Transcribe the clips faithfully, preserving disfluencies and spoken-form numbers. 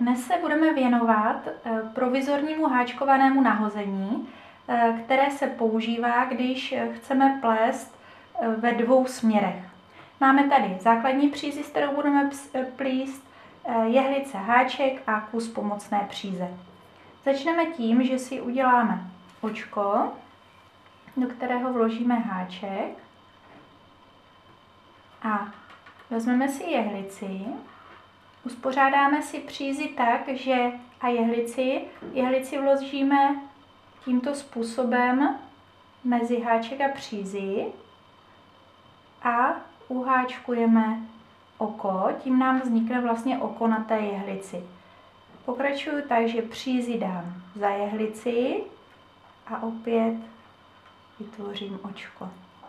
dnes se budeme věnovat provizornímu háčkovanému nahození, které se používá, když chceme plést ve dvou směrech. Máme tady základní přízi, s kterou budeme plíst, jehlice, háček a kus pomocné příze. Začneme tím, že si uděláme očko, do kterého vložíme háček a vezmeme si jehlici. Uspořádáme si přízi tak, že a jehlici, jehlici vložíme tímto způsobem mezi háček a přízi a uháčkujeme oko, tím nám vznikne vlastně oko na té jehlici. Pokračuju tak, že přízi dám za jehlici a opět vytvořím očko.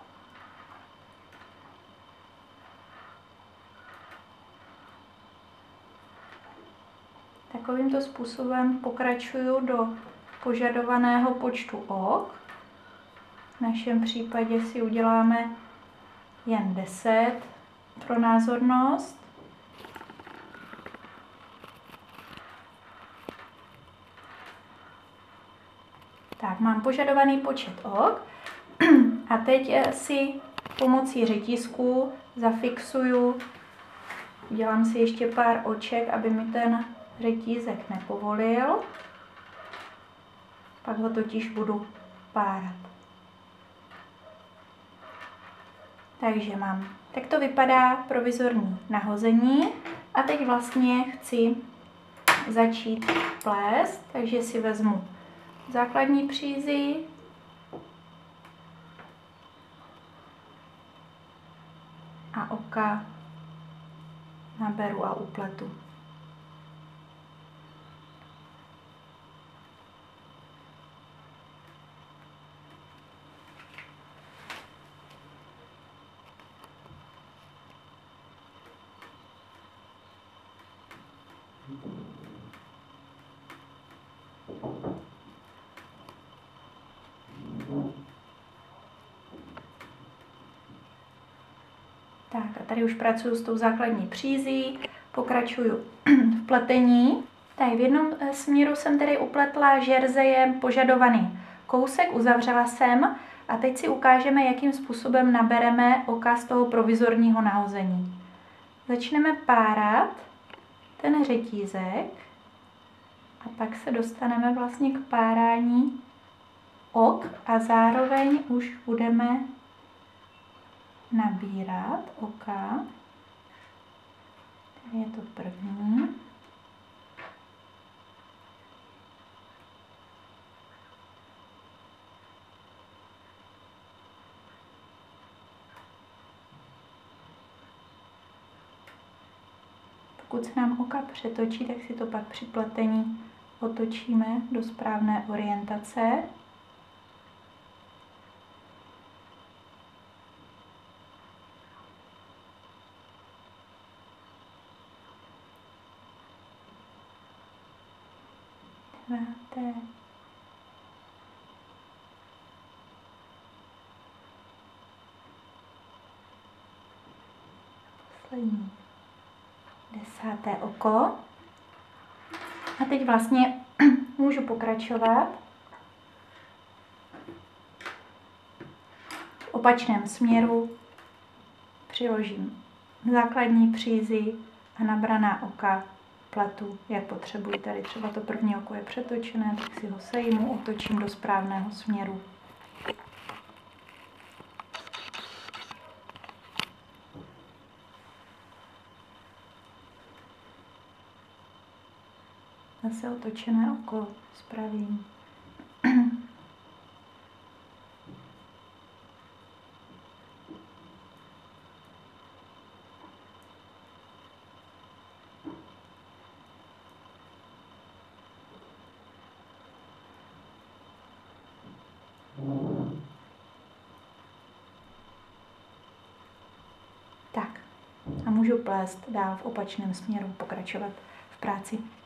Takovýmto způsobem pokračuju do požadovaného počtu ok. V našem případě si uděláme jen deset pro názornost. Tak, mám požadovaný počet ok a teď si pomocí řetízku zafixuju, udělám si ještě pár oček, aby mi ten řetízek nepovolil, pak ho totiž budu párat. Takže mám, tak to vypadá provizorní nahození a teď vlastně chci začít plést, takže si vezmu základní přízi, a oka naberu a upletu. Tak a tady už pracuji s tou základní přízí, pokračuju v pletení. Tady v jednom směru jsem tedy upletla žerzejem požadovaný kousek, uzavřela jsem a teď si ukážeme, jakým způsobem nabereme oka z toho provizorního nahození. Začneme párat ten řetízek a pak se dostaneme vlastně k párání ok a zároveň už budeme nabírat oka. Tady je to první. Pokud se nám oka přetočí, tak si to pak při pletení otočíme do správné orientace. Deváté. Poslední. Desáté oko. A teď vlastně můžu pokračovat v opačném směru. Přiložím základní přízi a nabraná oka pletu, jak potřebuji. Tady třeba to první oko je přetočené, tak si ho sejmu, otočím do správného směru. Zase otočené oko spravím. Tak a můžu plést dál v opačném směru, pokračovat v práci.